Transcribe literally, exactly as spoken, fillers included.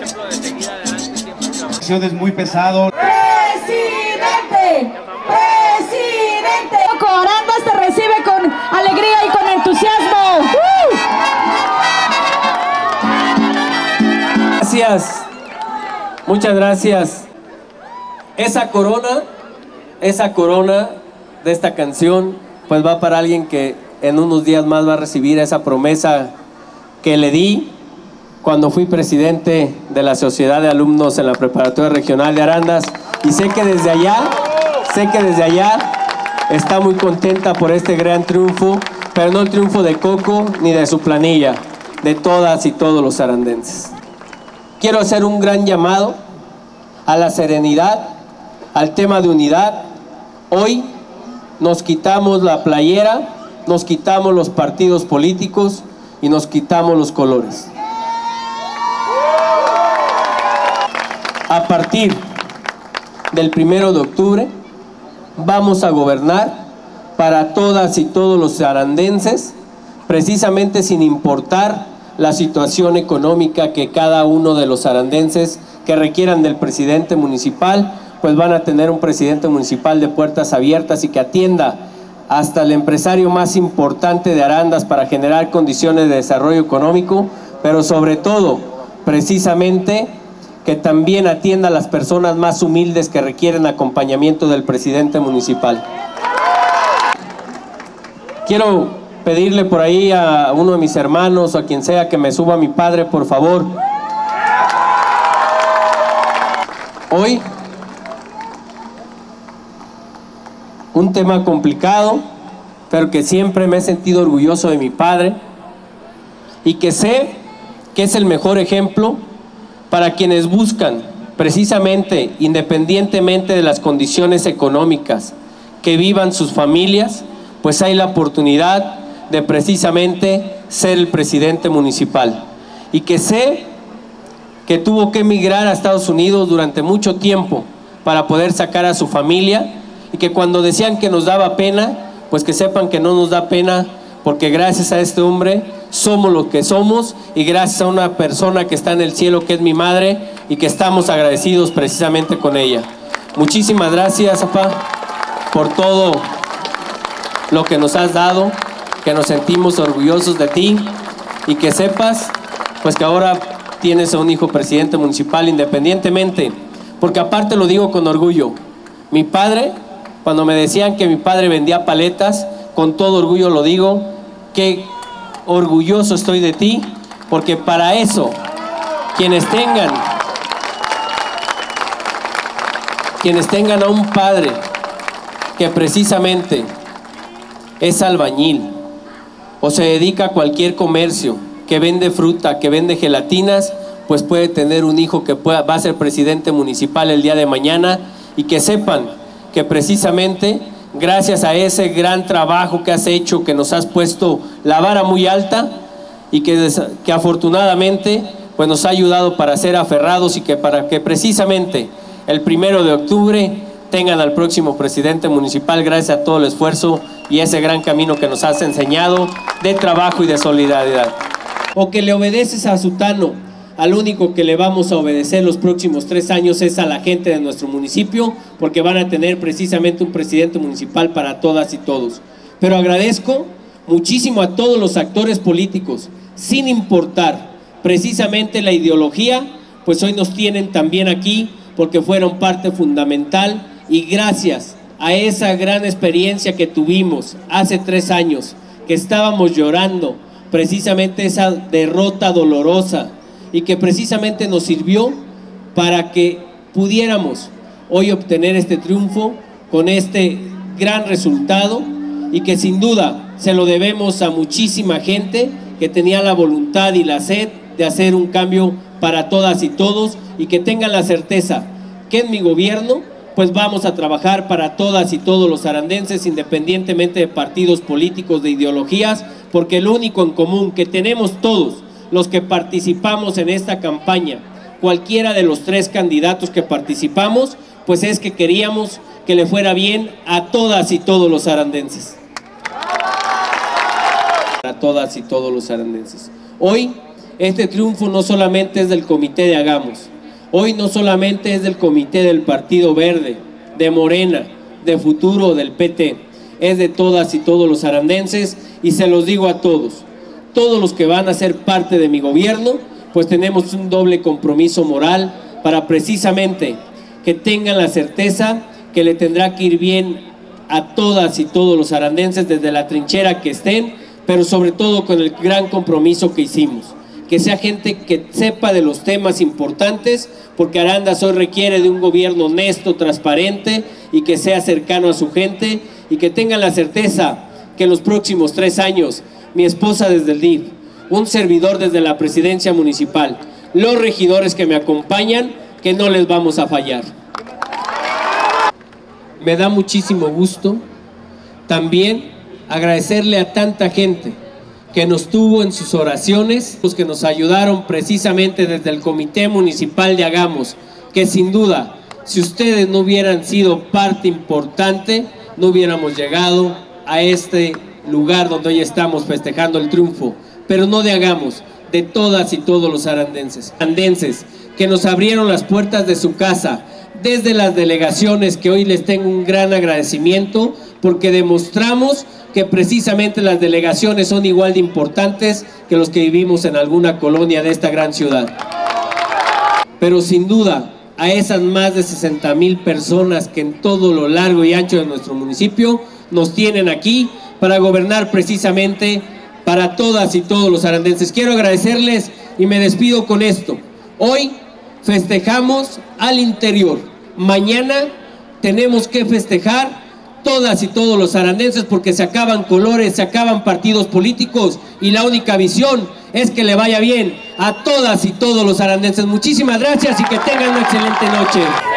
Es muy pesado. ¡Presidente! ¡Presidente! Arandas te recibe con alegría y con entusiasmo. ¡Uh! Gracias. Muchas gracias. Esa corona, esa corona de esta canción, pues va para alguien que en unos días más va a recibir esa promesa que le di cuando fui presidente de la Sociedad de Alumnos en la Preparatoria Regional de Arandas, y sé que desde allá, sé que desde allá está muy contenta por este gran triunfo, pero no el triunfo de Coco ni de su planilla, de todas y todos los arandenses. Quiero hacer un gran llamado a la serenidad, al tema de unidad. Hoy nos quitamos la playera, nos quitamos los partidos políticos y nos quitamos los colores. A partir del primero de octubre vamos a gobernar para todas y todos los arandenses, precisamente sin importar la situación económica que cada uno de los arandenses que requieran del presidente municipal, pues van a tener un presidente municipal de puertas abiertas y que atienda hasta el empresario más importante de Arandas para generar condiciones de desarrollo económico, pero sobre todo, precisamente, que también atienda a las personas más humildes que requieren acompañamiento del presidente municipal. Quiero pedirle por ahí a uno de mis hermanos o a quien sea que me suba a mi padre, por favor. Hoy, un tema complicado, pero que siempre me he sentido orgulloso de mi padre y que sé que es el mejor ejemplo para quienes buscan, precisamente, independientemente de las condiciones económicas que vivan sus familias, pues hay la oportunidad de precisamente ser el presidente municipal. Y que sé que tuvo que emigrar a Estados Unidos durante mucho tiempo para poder sacar a su familia, y que cuando decían que nos daba pena, pues que sepan que no nos da pena, porque gracias a este hombre somos lo que somos, y gracias a una persona que está en el cielo, que es mi madre, y que estamos agradecidos precisamente con ella. Muchísimas gracias, papá, por todo lo que nos has dado, que nos sentimos orgullosos de ti, y que sepas pues que ahora tienes a un hijo presidente municipal, independientemente, porque aparte lo digo con orgullo, mi padre, cuando me decían que mi padre vendía paletas, con todo orgullo lo digo, que orgulloso estoy de ti, porque para eso, quienes tengan, quienes tengan a un padre que precisamente es albañil, o se dedica a cualquier comercio, que vende fruta, que vende gelatinas, pues puede tener un hijo que pueda, va a ser presidente municipal el día de mañana, y que sepan que precisamente gracias a ese gran trabajo que has hecho, que nos has puesto la vara muy alta, y que, que afortunadamente pues nos ha ayudado para ser aferrados, y que para que precisamente el primero de octubre tengan al próximo presidente municipal, gracias a todo el esfuerzo y ese gran camino que nos has enseñado de trabajo y de solidaridad. O que le obedeces a Sutano, al único que le vamos a obedecer los próximos tres años es a la gente de nuestro municipio, porque van a tener precisamente un presidente municipal para todas y todos. Pero agradezco muchísimo a todos los actores políticos, sin importar precisamente la ideología, pues hoy nos tienen también aquí porque fueron parte fundamental, y gracias a esa gran experiencia que tuvimos hace tres años, que estábamos llorando precisamente esa derrota dolorosa, y que precisamente nos sirvió para que pudiéramos hoy obtener este triunfo con este gran resultado, y que sin duda se lo debemos a muchísima gente que tenía la voluntad y la sed de hacer un cambio para todas y todos, y que tengan la certeza que en mi gobierno pues vamos a trabajar para todas y todos los arandenses, independientemente de partidos políticos, de ideologías, porque lo único en común que tenemos todos los que participamos en esta campaña, cualquiera de los tres candidatos que participamos, pues es que queríamos que le fuera bien a todas y todos los arandenses. A todas y todos los arandenses. Hoy este triunfo no solamente es del comité de Hagamos, hoy no solamente es del comité del Partido Verde, de Morena, de Futuro, del P T, es de todas y todos los arandenses, y se los digo a todos, todos los que van a ser parte de mi gobierno, pues tenemos un doble compromiso moral para precisamente que tengan la certeza que le tendrá que ir bien a todas y todos los arandenses desde la trinchera que estén, pero sobre todo con el gran compromiso que hicimos, que sea gente que sepa de los temas importantes, porque Arandas hoy requiere de un gobierno honesto, transparente y que sea cercano a su gente, y que tengan la certeza que en los próximos tres años, mi esposa desde el D I F, un servidor desde la presidencia municipal, los regidores que me acompañan, que no les vamos a fallar. Me da muchísimo gusto también agradecerle a tanta gente que nos tuvo en sus oraciones, los que nos ayudaron precisamente desde el Comité Municipal de Hagamos, que sin duda, si ustedes no hubieran sido parte importante, no hubiéramos llegado a este lugar donde hoy estamos festejando el triunfo, pero no de Hagamos, de todas y todos los arandenses, arandenses que nos abrieron las puertas de su casa, desde las delegaciones, que hoy les tengo un gran agradecimiento, porque demostramos que precisamente las delegaciones son igual de importantes que los que vivimos en alguna colonia de esta gran ciudad. Pero sin duda, a esas más de sesenta mil personas que en todo lo largo y ancho de nuestro municipio nos tienen aquí para gobernar precisamente para todas y todos los arandenses. Quiero agradecerles y me despido con esto. Hoy festejamos al interior, mañana tenemos que festejar todas y todos los arandenses, porque se acaban colores, se acaban partidos políticos, y la única visión es que le vaya bien a todas y todos los arandenses. Muchísimas gracias y que tengan una excelente noche.